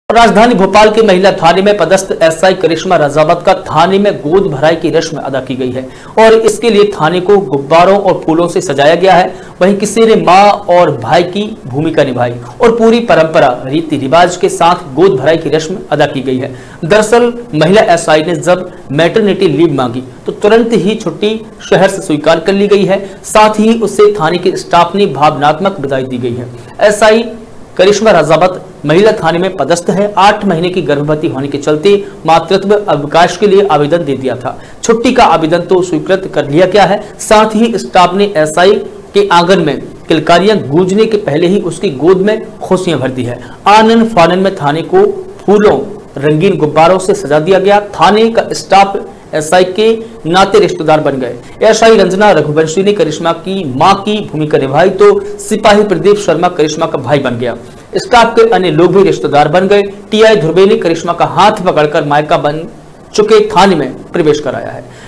राजधानी भोपाल के महिला थाने में पदस्थ एसआई करिश्मा रजावत का थाने में गोद भराई की रस्म अदा की गई है और इसके लिए थाने को गुब्बारों और फूलों से सजाया गया है। वहीं किसी ने मां और भाई की भूमिका निभाई और पूरी परंपरा रीति रिवाज के साथ गोद भराई की रस्म अदा की गई है। दरअसल महिला एसआई ने जब मैटरनिटी लीव मांगी तो तुरंत ही छुट्टी शहर से स्वीकार कर ली गई है। साथ ही उससे थाने के स्टाफ ने भावनात्मक विदाई दी गई है। एसआई करिश्मा रजावत महिला थाने में पदस्थ है। 8 महीने की गर्भवती होने के चलते मातृत्व अवकाश के लिए आवेदन दे दिया था। छुट्टी का आवेदन तो स्वीकृत कर लिया गया है। साथ ही स्टाफ ने एसआई के आंगन में किलकारियां गूंजने के पहले ही उसकी गोद में खुशियां भर दी है। आनन फानन में थाने को फूलों रंगीन गुब्बारों से सजा दिया गया। थाने का स्टाफ एसआई के नाते रिश्तेदार बन गए। एसआई रंजना रघुवंशी ने करिश्मा की मां की भूमिका निभाई तो सिपाही प्रदीप शर्मा करिश्मा का भाई बन गया। स्टाफ के अन्य लोग भी रिश्तेदार बन गए। टीआई ध्रुवे ने करिश्मा का हाथ पकड़कर मायका बन चुके थाने में प्रवेश कराया है।